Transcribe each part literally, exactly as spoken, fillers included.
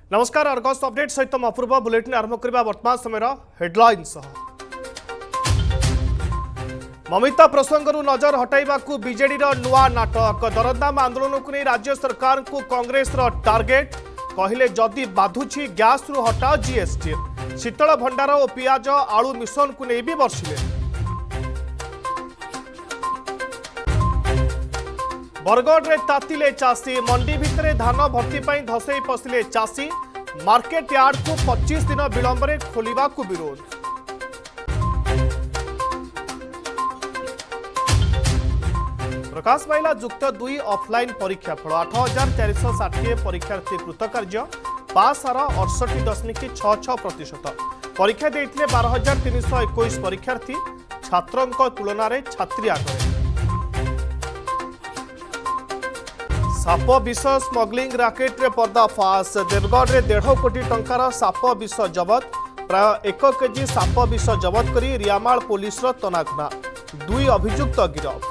नमस्कार Argus update सहित अपूर्व bulletin आरंभ करबा वर्तमान समय हेडलाइंस। ममिता प्रसंगरू नजर हटाइबाकू बीजेडी नुआ नाटक। दरदाम आंदोलन को नहीं राज्य सरकार को कांग्रेस टार्गेट। कहले जदि बाधुछि गैस रु हटाओ जीएसटी। शीतल भंडार और पियाज आलू मिशन को नहीं भी बर्षिले। बरगढ़ रे तातिले चाषी। मंडी भितरे धान भर्ती पाई धसई पशिले चाषी। मार्केट यार्ड को पच्चीस दिन विलंब रे खोलिबा को विरोध। प्रकाश पाइला जुक्त दुई ऑफलाइन परीक्षा फल। आठ हजार चार षाठी परीक्षार्थी कृतकार्य। पास हार अड़सठ दशमिक छः छः प्रतिशत। परीक्षा देते बारह हजार तीन शह एक परीक्षार्थी। छात्रों तुलन में छात्री आगे। साप विष स्मग्लिंग राकेट रे पर्दाफाश। देवगढ़ रे डेढ़ कोटी टंकार साप विष जबत। प्राय एक केजी साप विष जबत करी रियामाल पुलिस तनाघना। दुई अभियुक्त गिरफ।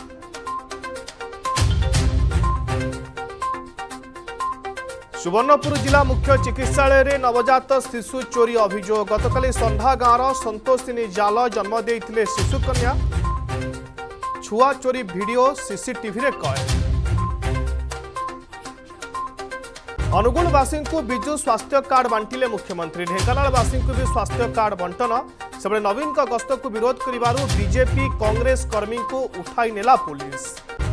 सुवर्णपुर जिला मुख्य चिकित्सालय रे नवजात शिशु चोरी अभियोग। गतकाली संधा गाँव संतोषिनी जाल जन्म देइथिले शिशु कन्या। छुआ चोरी वीडियो सीसीटीवी रे कैद। अनुगुलवासी को बिजु स्वास्थ्य कार्ड बांटिले मुख्यमंत्री। ढेंकानालवासी को भी स्वास्थ्य कार्ड बंटन। सेबळे नवीन का गस्त को विरोध करिवारु बीजेपी कांग्रेस कर्मी को उठाई नेला पुलिस।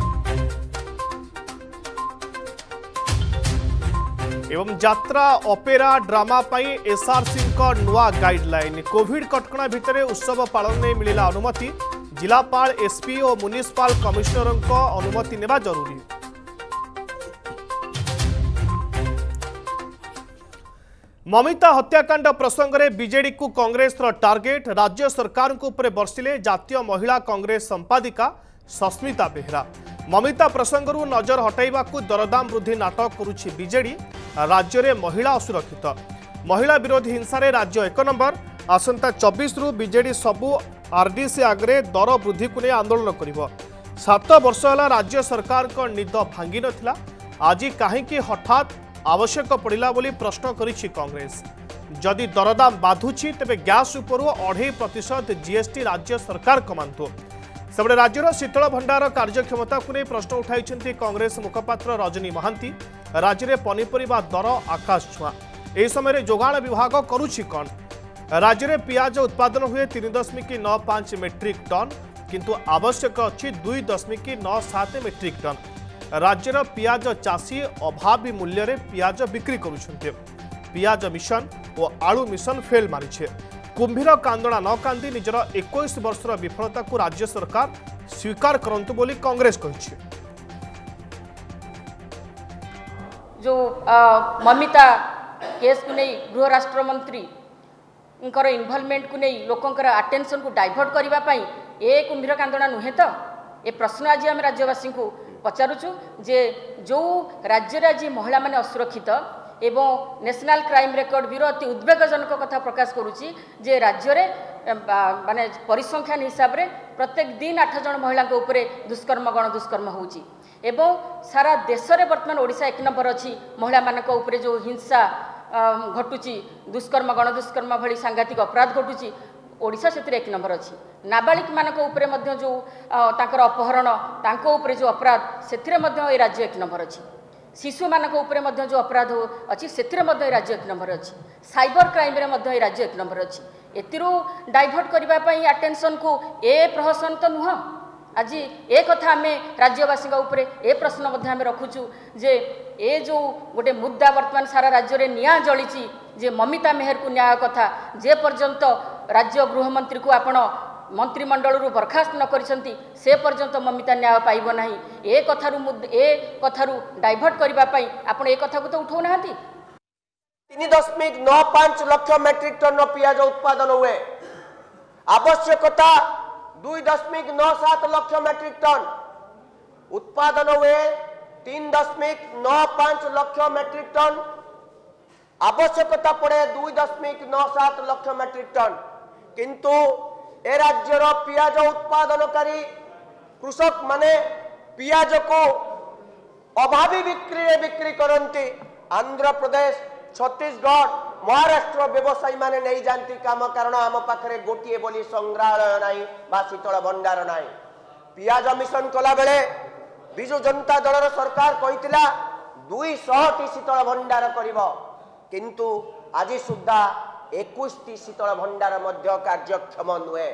एवं यात्रा ऑपेरा ड्रामा पाई एसआरसी का नुआ गाइडलाइन। कोविड कटकणा भितरे उत्सव पालन में मिलिला अनुमति। जिलापाल एसपी और म्युनिसिपल कमिश्नर को अनुमति नेबा जरूरी। ममिता हत्याकांड प्रसंग में बीजेडी को कांग्रेस टार्गेट। राज्य सरकार को ऊपर बर्षिले जातीय महिला कांग्रेस संपादिका सस्मिता बेहरा। ममिता प्रसंगरू नजर हटाइबा दरदाम वृद्धि नाटक करुछि बीजेडी। राज्य में महिला असुरक्षित। महिला विरोधी हिंसा रे राज्य एक नंबर। आसंता चौबीस रु बीजेडी सबु आरडीसी आगे दर वृद्धि को नहीं आंदोलन करिवो। सात वर्ष है राज्य सरकार को निद भांगी नथिला। आज कहीं हठात आवश्यक पड़ा बोली प्रश्न करिछि कांग्रेस। जदि दरदाम बाधुछि तेबे गैस उपरु अढ़ाई प्रतिशत जीएसटी राज्य सरकार कमांतु। सेबड़े राज्यर शीतल भंडार कार्यक्षमता को नहीं प्रश्न उठाई कांग्रेस मुखपात्र रजनी महांती। राज्य में पनीपरिबा दर आकाश छुआ। यह समय जोगाण विभाग करुछि कौन। राज्य में पियाज उत्पादन हुए तीन दशमिक नौ पांच मेट्रिक टन किंतु आवश्यक अच्छी दुई दशमिक नौ सात मेट्रिक टन। राज्यर पियाज चाषी अभावी मूल्य रे पियाज बिक्री करुछन्ते। पियाज मिशन और आलू मिशन फेल मारिछे। कुंभीर कांदणा न कांदी निजर इक्कीस वर्षर विफलता को राज्य सरकार स्वीकार करंतु बोली कांग्रेस कहिछे। जो आ, ममिता केस को नहीं गृह राष्ट्र मंत्री उनकर इन्वॉल्वमेंट को नहीं लोकंकर अटेंशन को डाइवर्ट करबा पई ए कुंभीर कांदणा नुहे तो ए प्रश्न आज आम राज्यवासी को पचारुचु जे जो राज्य आज महिला माने असुरक्षित एवं नेशनल क्राइम रेकर्ड ब्यूरो अति उद्वेगजनक कथा प्रकाश करुच्ची जे राज्य में माने परिसंख्यान हिसाब रे प्रत्येक दिन आठ जन महिला उपरे दुष्कर्म गण दुष्कर्म होउची एवं सारा देश में बर्तमान ओडिशा एक नंबर अच्छी महिला मानक उपरे जो हिंसा घटुची दुष्कर्म गण दुष्कर्म भली सांघातिक अपराध घटुची ओडिशा से एक नंबर अच्छी। नाबालिक मानक उपरे मध्य जो तांकर अपहरण तांको उपरे जो अपराध से राज्य एक नंबर अच्छी। शिशु मानक उपरे मध्य जो अपराध अच्छी से राज्य एक नंबर अच्छी। साइबर क्राइम रे मध्य राज्य एक नंबर अच्छी। एतिरो डाइवर्ट करने अटेंशन को ए प्रहसन तो नुह। आज ए कथा आम राज्यवासी उपरे ए प्रश्न आम रखुचु जे ए जो गोटे मुद्दा वर्तमान सारा राज्य में निया जली जे ममिता मेहर को न्याय कथा जे पर्यंत राज्य गृहमंत्री को आपण मंत्रिमंडल बरखास्त न करिसंती से पर्यंत ममिता न्याय पाइब नाही। ए कथारु ए कथारु डाइवर्ट करबा पई आपण ए कथा को तो उठाउ नाहंती। तीन दशमिक नौ पांच लाख मेट्रिक टन पियाज उत्पादन हुए। आवश्यकता दुई दशमिक नौ सात लाख मेट्रिक टन उत्पादन हुए। तीन दशमिक नौ पांच लाख मेट्रिक टन आवश्यकता पड़े दुई दशमिक नौ सात लाख मेट्रिक टन किंतु ए राज्यर पियाज उत्पादनकारी कृषक माने पियाज को अभावी बिक्री बिक्री करती। आंध्र प्रदेश छत्तीसगढ़ महाराष्ट्र व्यवसायी माने नहीं जानती काम कारण आम पाखे गोटे बोली संग्रहालय नहीं बा शीतल भंडार नहीं। पियाज मिशन कला बेले विजु जनता दल सरकार कहितिला दुई सौ टी शीतल भंडार करिवो किंतु आज सुधा इक्कीस टी शीतल भंडार मध्य कार्यक्षम नुहे।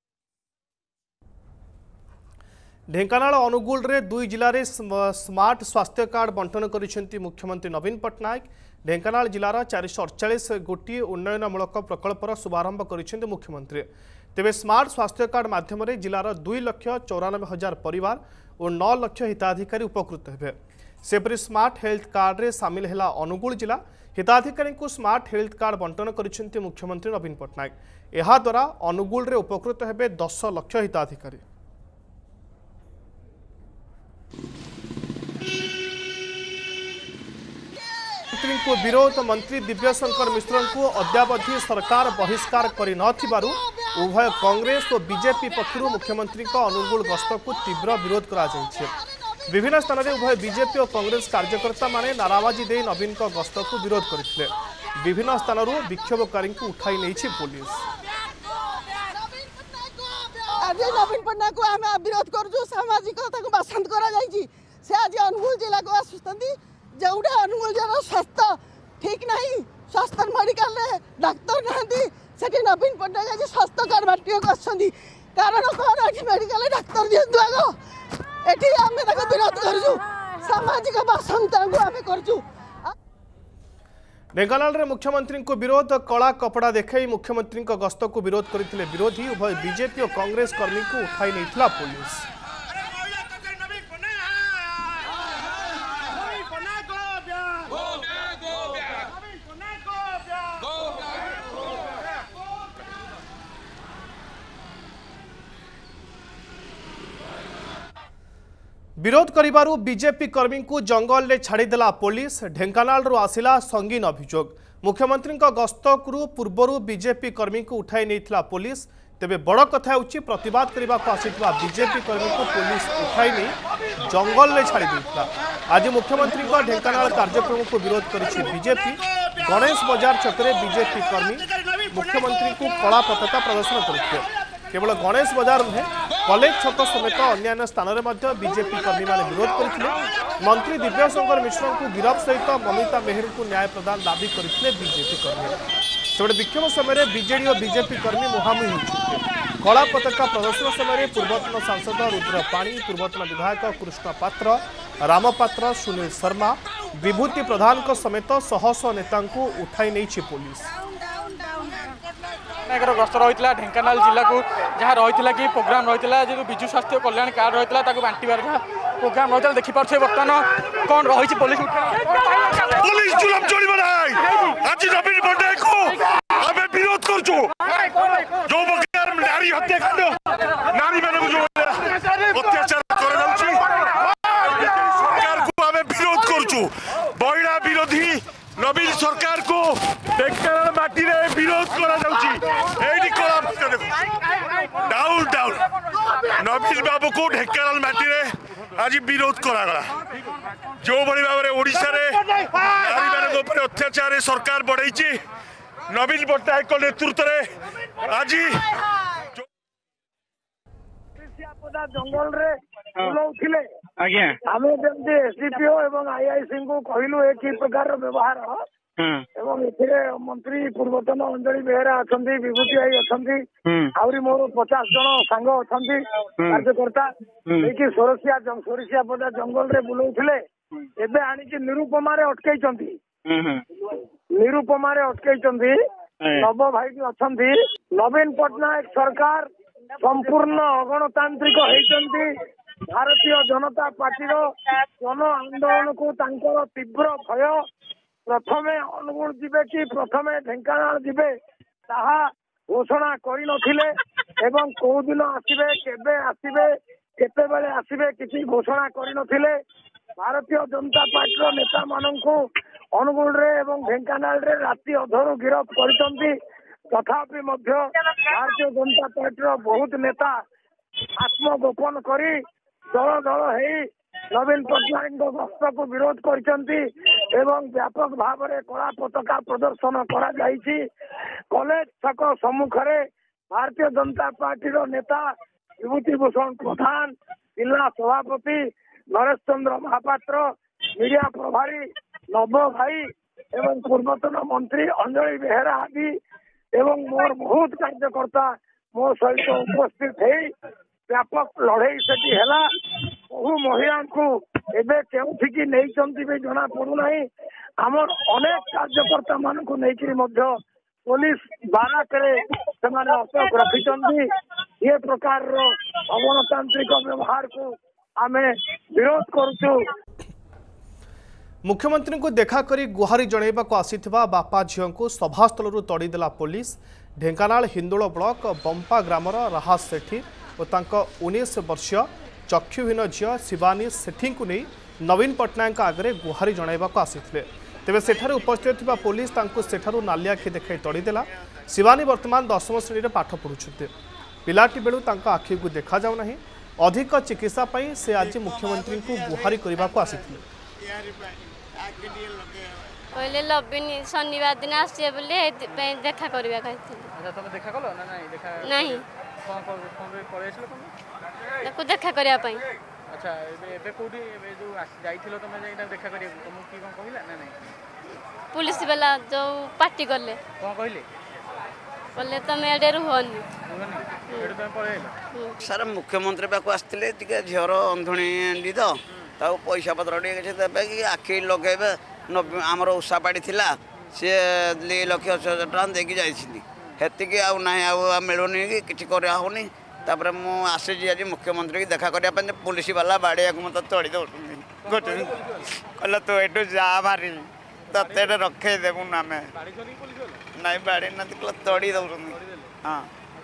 ढेंकानाल अनुगुल रे दुई जिले में स्मार्ट स्वास्थ्य कार्ड बंटन करिसेंती मुख्यमंत्री नवीन पट्टनायक। ढेंकानाल जिलार चार सौ अड़चाश गोटी उन्नयनमूलक प्रकल्पर शुभारंभ करिसेंती मुख्यमंत्री। तेबे स्मार्ट स्वास्थ्य कार्ड माध्यम जिलार दुई लक्ष चौरानबे हजार परिवार और नौ लक्ष हिताधिकारी उपकृत हेबे। सेपरी स्मार्ट हेल्थ कार्ड रे सामिल है अनुगुल जिला। हिताधिकारी को स्मार्ट हेल्थ कार्ड बंटन करिसेंती मुख्यमंत्री नवीन पट्टनायक। एहा द्वारा अनुगुल रे उपकृत हेबे दस लक्ष हिताधिकारी। मंत्री को विरोध मंत्री दिव्यशंकर मिश्र को अद्यावधि सरकार बहिष्कार करि नथिबारु उभय कांग्रेस और बीजेपी पक्षरु मुख्यमंत्री का अनुगुल गस्त को तीव्र विरोध करा जायछि। विभिन्न स्थान में उभय बीजेपी और कांग्रेस कार्यकर्ता माने नाराबाजी दे नवीन का गस्त को विरोध करथिले। विभिन्न स्थान विक्षोभकारी को उठाई नहीं पुलिस। आज नवीन पट्टनायक को आम विरोध करूँ सामाजिकता को बासंत करा जायछि। से आज अनुगुल जिला को आसुचंती जोटा अनुगुल जिला स्वास्थ्य ठीक नहीं स्वास्थ्य मेडिकल डाक्तर नहांती सेठी नवीन पट्टनायक आज स्वास्थ्य कार्ड बांटी आछंती कारण कौन आज मेडिकल डाक्तर दियंतु आगो एठी आमे ताको विरोध करजु सामाजिक बासंता को आमे करजु। ढेंकानाल रे मुख्यमंत्री को विरोध कला कपड़ा देखाई मुख्यमंत्री को गस्त को विरोध करथिले विरोधी उभय बीजेपी और कांग्रेस कर्मी को उठाई नैथिला पुलिस। विरोध करिबारु बीजेपी कर्मी को जंगल ले छाड़ीदेला पुलिस। ढेंकानाल रो आसिला संगीन अभियोग। मुख्यमंत्री गस्त पूर्वर बीजेपी कर्मी को उठाई नैथिला पुलिस। तेबे बड़ कथा होछि प्रतिवाद करबा को आसितबा बीजेपी कर्मी को पुलिस उठाई नहीं जंगल ले छाड़ी देथिला। आज मुख्यमंत्री का ढेंकानाल कार्यक्रम को विरोध करिछि बीजेपी। गणेश बाजार छकरे बीजेपी कर्मी मुख्यमंत्री को कला पताका प्रदर्शन करथिले। केवल गणेश बाजार नुहे कलेज छक समेत अन्य स्थान में बीजेपी कर्मी माने विरोध करथिले। मंत्री दिव्यशंकर मिश्र को गिरफ सहित ममिता मेहर को न्याय प्रदान दाबी करथिले बीजेपी कर्मी। सेबडे विक्षोभ समय बीजेडी और बीजेपी कर्मी मुहांमुही होइछथि। कला पताका प्रदर्शन समय पूर्वतन सांसद रुद्र पाणी पूर्वतन विधायक कृष्ण पात्र राम पात्र सुनील शर्मा विभूति प्रधान समेत शह शह नेता उठाई नहीं पुलिस। गस्त रही ढेंकानाल जिला को जहाँ रही कि प्रोग्राम रही जो विजु स्वास्थ्य कल्याण कार्ड रही बांटार जहाँ प्रोग्राम रही देखिपे बर्तमान कौन रही पुलिस पुलिस जुलम चलिबो नाही। आज नवीन पट्टनायक को आमे विरोध करछु जो बगैर नारी हत्याकांड नारी माने जो अत्याचार कर जाउछि सरकार को आमे विरोध करछु। बहिड़ा विरोधी नवीन सरकार को ढेंकानाल माटी रे विरोध करा जाउछि। एडी कला देखो डाउन डाउन नवीन बाबू को ढेंकानाल माटी रे आज विरोध करा गला। जो बड़ी भाव में ओडिशा रे नारी मान ऊपर अत्याचार सरकार बढ़ाई नवीन पट्टनायक नेतृत्व रे आज जंगल रे बुलाउथिले आज्ञा आमे जमती एसडीपीओ एवं आईआईसी को कहलु एक ही प्रकार व्यवहार एवं एथिरे मंत्री पूर्वतन अंजलि बेहेरा अछंती विभूति आई अछंती आउरी मोर पचास जन सांग अछंती कार्यकर्ता एकी सोरसिया सोरसिया पदा जंगल रे बुलाउथिले एबे आनी कि निरुपमा रे अटकाइचंती निरुपमा रे अटकाइचंती नव भाई भी अछंती। नवीन पट्टनायक सरकार संपूर्ण अगणतांत्रिक होइचंती। भारतीय जनता पार्टी जन आंदोलन को तांकर तीव्र भय प्रथमे अनुगुण जिबे कि प्रथमे ढेंकानाल जिबे ताहा घोषणा करि नथिले एवं को दिन आसीबे केबे आसीबे केते बेले आसीबे किछि घोषणा करि नथिले। भारतीय जनता पार्टी नेता माननकु अनुगुण रे एवं ढेंकानाल रे राति अधरू गिरफ करिसंती। तथापि मध्य भारतीय जनता पार्टी बहुत नेता आत्मगोपन करी दल दल है नवीन पट्टनायक गस्त को विरोध करछंती एवं व्यापक भाव में कला पताका प्रदर्शन करा जायछि। कॉलेज छक सम्मुखरे भारतीय जनता पार्टी रो नेता विभूति भूषण प्रधान, जिला सभापति नरेश चंद्र महापात्र, मीडिया प्रभारी नव भाई एवं पूर्वतन मंत्री अंजलि बेहेरा आदि एवं मोर बहुत कार्यकर्ता मो सहित उपस्थित है। व्यापक लड़ई सेठी हैला। बहु महिला को एबे केउठिकी नेइचंती बे जना पड़ू नाही। हमर अनेक कार्यकर्ता मान को नेइकरी मध्य पुलिस बारा करे सेमाने अटक रखिचंती। ये प्रकार रो अगणतांत्रिक व्यवहार को आमे विरोध करूछु। मुख्यमंत्री को देखा करी गुहारी जनइबा को आसीथिबा बापा झियो को सभास्थल तड़ीदेला पुलिस। ढेंकानाल हिंदोल ब्लॉक बंपा ग्रामर राहा सेठी और तांको उन्नीस वर्षीय चक्षुहीन झियो शिवानी सेठी को नहीं नवीन पट्टनायक आगे गुहारी जनइबा को आसीथिले। तेबे सेठारे उपस्थित थिबा पुलिस तांको सेठारु नाली आखि देखाई तड़ीदेला। शिवानी वर्तमान दशम श्रेणी में पाठ पढ़ुछन्ते। पिलाटी बेलू तांको आखि को देखा जाउ नाही। अधिक चिकित्सा पई से आज मुख्यमंत्री को गुहारी करबा को आसीथिले। पहले लबिन शनिवार दिन आसे बोले देखा करबा कहथिले। अच्छा तुम देखा कलो ना नहीं देखा नहीं कोन कोन फोन रे पळेछलो तुम देखो देखा करबा पई। अच्छा एबे एबे कोडी एबे जो जाइथिलो तुम जेटा देखा करिया तुम की कोन कहिला ना नहीं पुलिस वाला जो पार्टी करले कोन कहिले बोले तुम एडे रुहनी एडे तुम पळेला। सर मुख्यमंत्री पाक आस्तिले टिके झियर अंधुणी ली तो ताऊ पैसा पत्र टिके देबे कि आखि लगेबे आमर उषापाड़ी थिला सी लक्ष टका देकी जाइछिली हेतिकी आउ नाही आउ मिलुनी कि किछि करिया होनी। तापर मु आसे जी आज मुख्यमंत्री की देखा करिया पन पुलिस वाला बाड़िया को मत तोड़ी दउछिन गोटे कहला तो एटू जा मारी तते रखे देबु ना में नाही बाड़ी न तिकला तोड़ी दउछिन। हां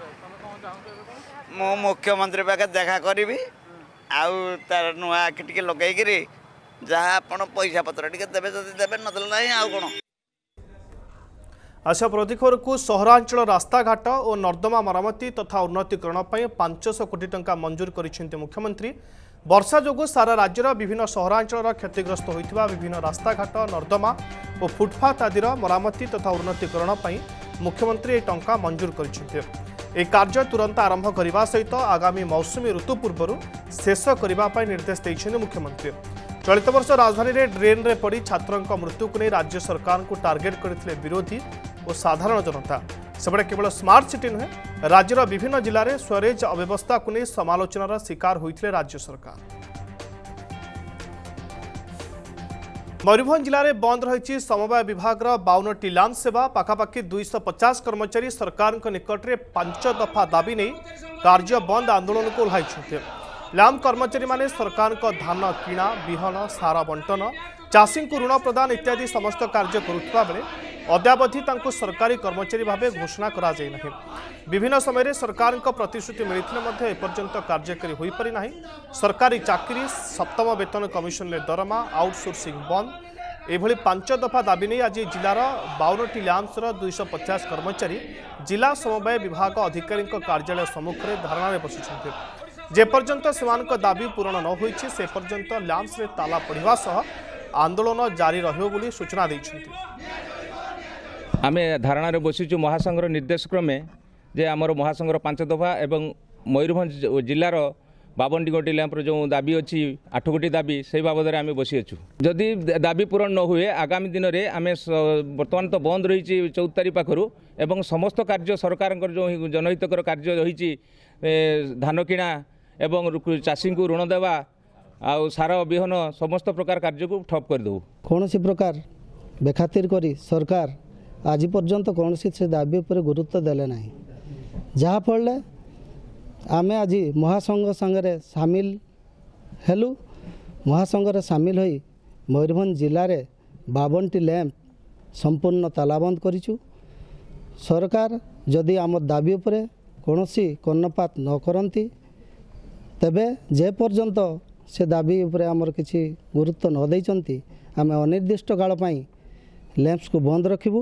मु मुख्यमंत्री पाके देखा करिवि आउ तार नुआ आखि टिके लगाई करी जहाँ आपण पैसा पत्र टिके देबे जदि देबे नदल नाही आउ कोन। अच्छा प्रतिखर को सहरांचल रास्ताघाट और नर्दमा मरामती तथा उन्नतीकरण पर पांच सौ कोटी टंका मंजूर करिसेंते मुख्यमंत्री। वर्षा जोगु सारा राज्यर विभिन्न सहरांचल क्षतिग्रस्त होइतिबा विभिन्न रास्ताघाट नर्दमा और फुटपाथ आदि मरामती तथा उन्नतीकरण पर मुख्यमंत्री ए टंका मंजूर करिसेंते। ए कार्य तुरंत आरंभ करने सहित आगामी मौसुमी ऋतु पूर्व शेष करने निर्देश देते मुख्यमंत्री। चलित वर्ष राजधानी में ड्रेन रे पड़ी छात्रों मृत्यु को नहीं राज्य सरकार को टार्गेट करते विरोधी और साधारण जनता। सेबड़े केवल स्मार्ट सिटी नुहे राज्यर विभिन्न जिले में स्वरेज अव्यवस्था को नहीं समालोचनार शिकार होते राज्य सरकार। मयूरभंज जिले में बंद रही समवाय विभाग बावन टी लैंप सेवा। पाखापाखि दुईश पचास कर्मचारी सरकार निकट में पांच दफा दाबी नहीं कार्य बंद आंदोलन को ओह्लाई। लैंप कर्मचारी माने सरकार को धान किणा विहन सार बंटन चाषी को ऋण प्रदान इत्यादि समस्त कार्य करुवा बेले अद्यावधि तांको सरकारी कर्मचारी भाव घोषणा करा जाय नहीं। विभिन्न समय सरकार प्रतिश्रुति मिलते एपर्यंत कार्यकारी हो पारि नहीं। सरकारी चाकरी सप्तम वेतन कमिशन में दरमा आउटसोर्सिंग बंद एभली पांच दफा दाबी नहीं आज जिलार बावन टी लैंप्सर दुईश पचास कर्मचारी जिला समवाय विभाग अधिकारी कार्यालय सम्मुख में धारणा में बसी। जेपर्यंत सेमानक दाबी पूरण न होइछि से पर्यंत लैंप्स रे ताला पड़िवा सह आंदोलन जारी रहिबो बोली सूचना दैछन्ति। आमे धारणा रे बसिछु महासंघर निर्देश क्रमे जे आमर महासंघर पांच दफा एवं मयूरभंज जिलार बावन टी गोटी लैंपर जो दाबी अच्छी आठ गोटी दाबी से बाबद आम बसी अच्छु। जदि दाबी पूरण न हुए आगामी दिन में आम बर्तमान तो बंद रही चौदह तारीख पाखु एवं समस्त कार्य सरकार जो जनहितकर कार्य रही धान किणा एवं चाषी को ऋण देवा आउ सार विहन समस्त प्रकार कार्य को ठप करदेव। कौन सी प्रकार बेखातिर करी सरकार आज पर्यंत कौन से दाबी पर गुरुत्व देले नहीं जहाँफल आमे आज महासंघ संगे सामिल हेलु। महासंघ सामिल होई मयूरभंज जिले में बावन टी लैंप संपूर्ण तालाबंद करिछु। सरकार जदि आम दाबी उपरे कौनसी कर्णपात न करती तेबे जे पर्यंत से दाबी उपरे आमर किसी गुरुत्व न देइचंती आमे अनिर्दिष्ट काल पई लैंप्स को बंद रखिबू।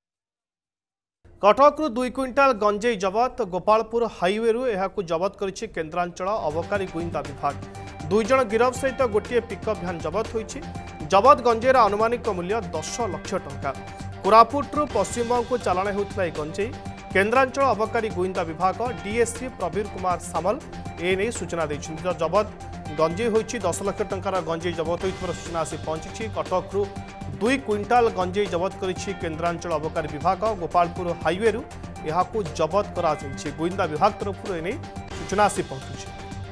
कटक दुई क्विंटाल गंजेई जबत गोपालपुर हाईवे रु जबत करिछि केन्द्रांचल अबकारी गुइंदा विभाग। दुई जन गिरफ सहित गोटे पिकअप भ्यान जबत होईछि। जबत गंजेर अनुमानिक मूल्य दस लक्ष टंका। कोरापुटरू पश्चिमबंग को चालाण होउतला गंजेई केन्द्रांचल अबकारी गुइंदा विभाग डीएससी प्रवीर कुमार सामल एने सूचना दैछन्ति। जबत गंजेई होईछि दस लाख टंकार गंजेई जबत होइथिबार सूचना आसी पहुंची। कटकरू दुई क्विंटाल गंजेई जबत करिछि केन्द्रांचल अबकारी विभाग। गोपालपुर हाईवे यहाकू जबत करा जाइछि। गुइंदा विभाग तरफ एने सूचना आसी पहुंची।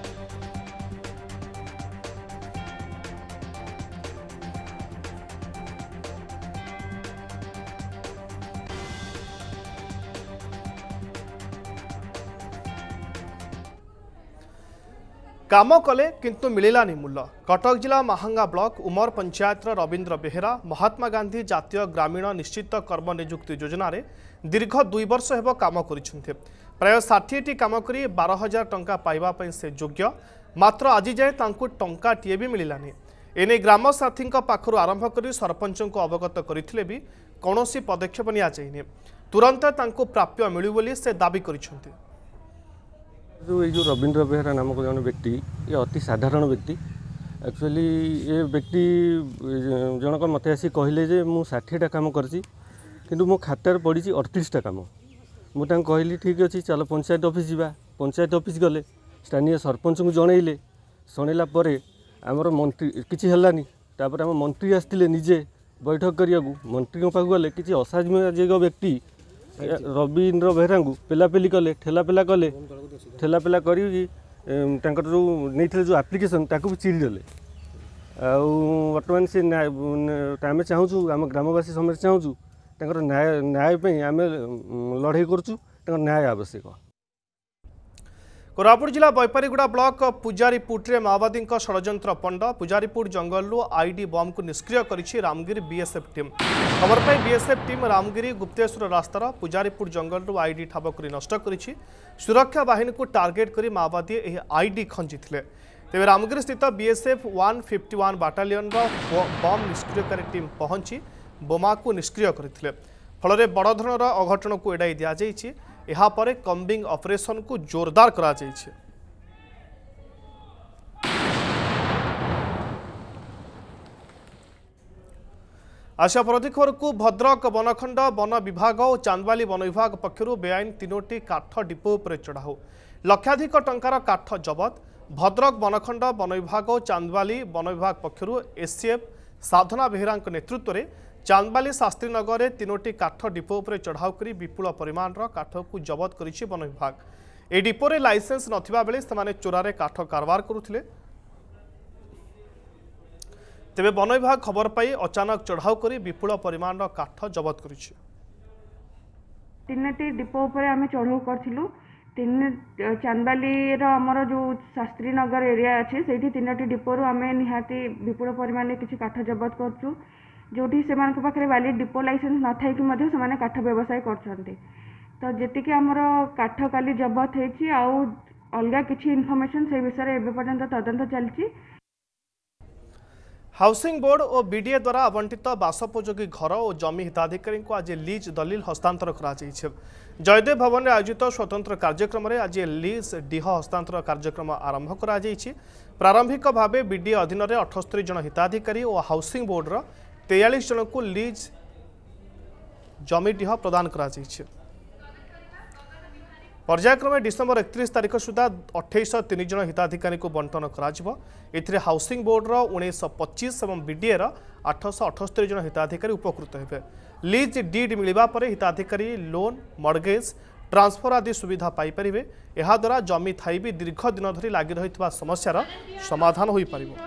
काम कले किंतु मिलानी मूल्य। कटक जिला महांगा ब्लॉक उमर पंचायत रवींद्र बेहेरा महात्मा गांधी जातीय ग्रामीण निश्चित कर्म नियुक्ति योजना रे दीर्घ दुई वर्ष हेब काम करिसेंथे। प्राय षाठी काम करी बारह हजार टंका पाइबा पई से योग्य, मात्र आज जाए तांकु टंकाटीए भी मिलानी। एने ग्राम साथी पाखर आरंभ कर सरपंच को अवगत करथिले भी कौनसी पदक्षेप निया जाइने। तुरंत तांकु प्राप्य मिलु बोली से दाबी करिसेंथे। जो ये जो रवींद्र बेहरा नामक जन व्यक्ति ये अति साधारण व्यक्ति। एक्चुअली ये व्यक्ति जनक मत आसी कहले जे मु षाठीटा काम करछि किंतु मो खातार पड़ी अड़तीसटा काम। मुझे कहली ठीक अच्छे चलो पंचायत ऑफिस जावा। पंचायत ऑफिस गले स्थानीय सरपंच को जनइले शुणिला आमर मंत्री किसी हेलानी। तापर आम मंत्री आसते निजे बैठक करिया मंत्री पाक गले किसी असामाजिक व्यक्ति रवींद्र बेहरा को पेलापेली कले ठेलापेला कले ठेलापेला करी जो नहीं जो आप्लिकेसन ताकू भी चिड़ीदेले। बर्तमान से आम चाहूँ आम ग्रामवासी समस्त चाहूँ न्याय न्याय आम लड़ाई करुँ न्याय आवश्यक। कोरापुट जिला बैपारीगुड़ा ब्लॉक पूजारीपुट्रे माओवादी षड्यंत्र पंड। पूजारीपुट जंगल आईडी बम को निष्क्रिय करिछि रामगिरी बीएसएफ टीम। खबर पाई बीएसएफ टीम रामगिरी गुप्तेश्वर रास्तार पूजारीपुट जंगल आईडी ठाब कर नष्ट करिछि। सुरक्षा बाहिनी को टार्गेट करी माओवादी एही आईडी खंजिथिले। तेबे रामगिरी स्थित BSF one fifty one battalion bomb निष्क्रियकारी टीम पहुंची बोमा को निष्क्रिय करथिले। फल बड़ धरणर अघटन को एड़ाई दिया जाइछि। यहाँ पर कम्बिंग ऑपरेशन को जोरदार करा जाइछे। आशा पर अधिक खबर को भद्रक वनखंड वन विभाग और चांदबाली वन विभाग पक्षर बेआईन तीनोटी काठ डिपो पर चढ़ाऊ लक्षाधिक टंकार काठ जबत। भद्रक वनखंड वन विभाग और चांदबाली वन विभाग पक्षर एससीएफ साधना बेहेरा नेतृत्व में चांदबाली शास्त्रीनगर में तीनोटी काठ डिपो पर चढ़ाऊ कर विपुल परिमाण काठ को जबत करिछि वन विभाग। ए डिपोरे लाइसेंस नथिबा बेले सेमाने चोरारे काठ कारबार करुथिले। तेबे वन विभाग खबर पाई अचानक चढ़ाऊ कर विपुल परिमाण काठ जबत करिछि। तीनोटी डिपो पर आमे चढ़ाऊ करथिलु। तीन चांदबाली रो हमर जो शास्त्रीनगर एरिया अछि सेठी तीनोटी डिपो रो आमे निहाती विपुल परिमाण किछि काठ जबत करछु। जोटी से पाखे वैलिड डिपो लाइसेंस न थाई कि मध्य से काठ व्यवसाय करछन्ते। तो जेतिके हमर काठ काली जबत हेछि आउ अलगा किछि इन्फॉर्मेशन से विषय रे एबे पर्यंत तदंत चलछि। हाउसिंग बोर्ड और बीडीए द्वारा आवंटित बासोपयोगी घर और जमी हिताधिकारी को आज लीज दलिल हस्तांतर करा जाइछे। जयदेव भवन में आयोजित स्वतंत्र कार्यक्रम में आज लीज डीह हस्तांतर कार्यक्रम आरंभ करा जाइछे। प्रारंभिक भाव बीडीए अधीन में अठस्तरी जन हिताधिकारी और हाउसिंग बोर्डर तेयालीस जन को लीज जमी डीह प्रदान करा जाइछे। पर्यायक्रमे डिसेम्बर एकतीस तारिख सुधा अठाईस तीन जन हिताधिकारी को बंटन कर हाउसिंग बोर्डर उन्नीस पच्चीस और बीडीए आठश अठस्तरी जन हिताधिकारी उपकृत हेबे। लीज डीड मिलवा पर हिताधिकारी लोन मर्गेज ट्रांसफर आदि सुविधा पाइपर। यह द्वारा जमी थाई भी दीर्घ दिन धरी लगी रही समस्यार समाधान हो पारिबो।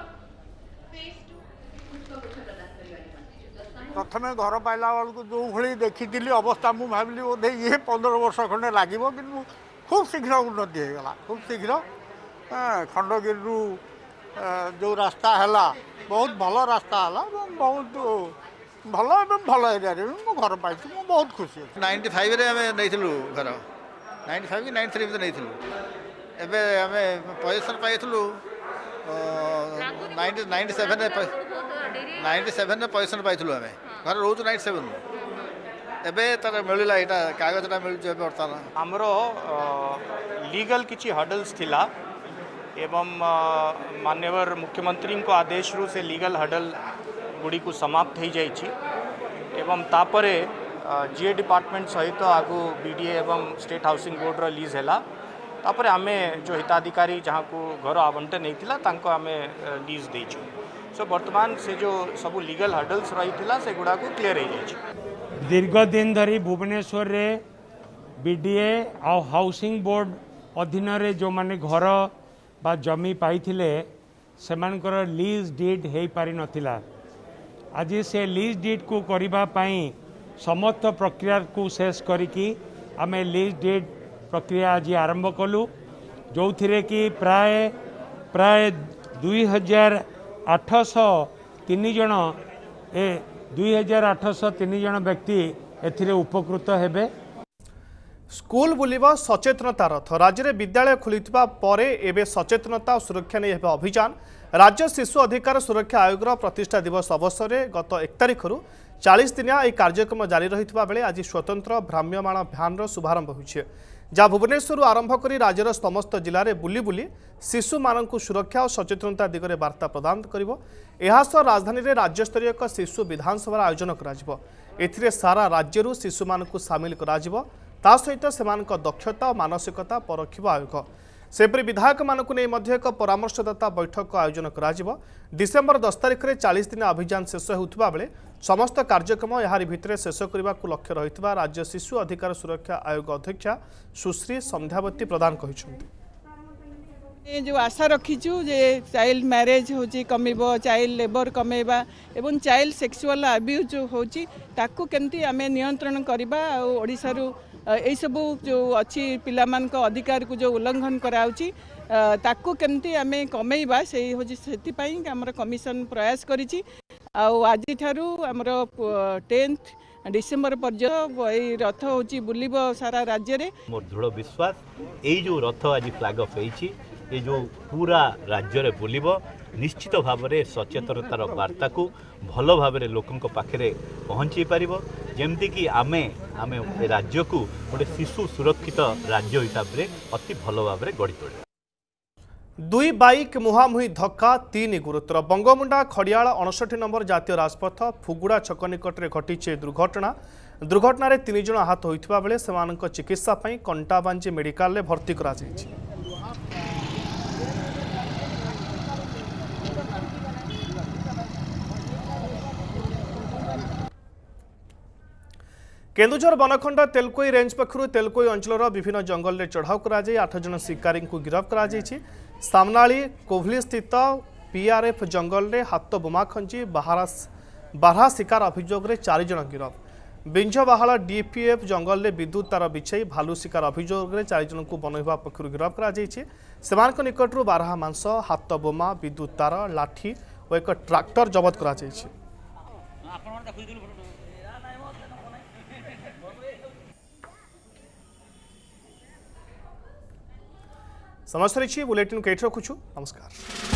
प्रथम घर पाइला बेलू जो भाई देखी अवस्था मुझे भाविली बोधे ये पंद्रह वर्ष खंडे लगे कि खूब शीघ्र उन्नति होगा। खूब शीघ्र खंडगिरी जो रास्ता है बहुत भल रास्ता है बहुत भल भल एरिया घर पाई बहुत खुशी। नाइंटी फाइव रे आम नहीं घर नाइंटी फाइव नाइंटी थ्री नहीं एवं आम पोजिशन पाइलु ninety ninety seven ninety seven position पाइलु आम घर रोज नाइंटी सेवेन एवं तर मिलला यहाँ कागजटा मिलूँ बर्तमान आमर लीगल किसी हडल्स थिला एवं माननीय मुख्यमंत्री को आदेश रू से लीगल हडल गुड़ी को समाप्त हो जाइए एवं तापरे जीए डिपार्टमेंट सहित आगु बीडीए एवं स्टेट हाउसिंग बोर्ड रो लीज हैला तापरे आमे जो हिताधिकारी जहाँ को घर आवंटन होता तांको आमे लीज देइछु सो वर्तमान से जो सब लीगल हडल्स रही से गुड़ा को क्लियर हो जाइए। दीर्घ दिन धरी भुवनेश्वर रे बीडीए आ हाउसिंग बोर्ड अधीन रे जो माने घर बा जमी पाइथिले सेमानकर लीज डीड हो पारि नथिला। आज से लीज डीड को करिबा पई समस्त प्रक्रिया को शेष करिकी आमे लीज डीड प्रक्रिया आज आरंभ कलु जो थिरे कि प्राय प्राय दुई हजार आठश तीन जन ए दुई हजार आठश तीन जन व्यक्ति एथिरे उपकृत हेबे। स्कूल बुलिबा सचेतनता रथ राज्य में विद्यालय खुलिथिबा परे एबे सचेतनता और सुरक्षा नहीं हेबे अभियान। राज्य शिशु अधिकार सुरक्षा आयोग प्रतिष्ठा दिवस अवसर में गत एक तारिख रु चालीस दिनिया यह कार्यक्रम जारी रही बेले आज स्वतंत्र भ्राम्यमाण भ्यान शुभारंभ होइछे जहाँ भुवनेश्वर आरंभ कर राज्यर समस्त जिले में बुली बुली शिशु मानक सुरक्षा और सचेतनता दिगरे वार्ता प्रदान करिवो। एहा सह राजधानी में राज्यस्तरीय एक शिशु विधानसभा आयोजन कराजिवो। एथिरे सारा राज्यरू शिशु मानक सामिल कराजिवो ता सहित सेमानक दक्षता और मानसिकता परखिबो आयोग। सेपरि विधायक मानक नहीं मध्य एक परामर्शदाता बैठक आयोजन कराजिवो। डिसेम्बर दस तारिख में चालीस दिन अभियान शेष होउथिबा बेले समस्त कार्यक्रम याहारी भितरे शेष करने को लक्ष्य रहितबा राज्य शिशु अधिकार सुरक्षा आयोग अध्यक्षा सुश्री संध्यावती प्रधान कहिसंती। ये जो आशा रखीचु जे चाइल्ड मैरेज होची कमिबो चाइल्ड लेबर कमेबा एवं चाइल्ड सेक्सुअल अब्यूज होची ताकू केमती आमे नियंत्रण करबा और ओडिसा रु एई सब जो अच्छी पिलामानक अधिकार को जो उल्लंघन कराउची ताकू केमती आमे कमेबा से होची सेति पई हमर कमिशन प्रयास करिची आ आज ठारू हमर टेंथ डिसेम्बर पर्यंत यही रथ होची बुलिबो सारा राज्य रे। मोर दृढ़ विश्वास यही जो रथ आज फ्लैग ऑफ होईची ये जो पूरा राज्य रे बुलिबो निश्चित भाव में सचेतनतार वार्ता को भल भाव में लोकों पाखे पहुँची पारिबो जेमती कि आमे आमे राज्य को गोटे शिशु सुरक्षित राज्य हिसाब से अति भल भाव में गढ़ी तोड़े। दुई बाइक मुहांमुही धक्का तीन गुरुतर बंगमुंडा खड़ियाल अणसठी नंबर जातीय राजपथ फुगुड़ा छक निकट में घटी दुर्घटना दुर्घटना रे तीन जन आहत होइथिबा बेले सेमानक चिकित्सा पई कंटाबांजी मेडिकल में भर्ती करा जायछि। केन्दुझर बनखंड तेलकोई रेंज पक्षर तेलकोई अंचल विभिन्न जंगल में चढ़ाऊ कर आठ जन शिकारी को गिरफ्त कर सामनाली कोभली स्थित पीआरएफ जंगल में हाथ बोमा खंजी बारहा शिकार अभियोग में चार जन गिरफ्त। बिंझबाहाल डीपीएफ जंगल में विद्युत तार बिछाई भालू शिकार अभियोग में चार जन को वन विभाग पक्षर गिरफ्त कर निकट बारहा मांस हाथ बोमा विद्युत तार लाठी और एक ट्राक्टर जबत कर। समस्त बुलेटिन कईट रखुछु नमस्कार।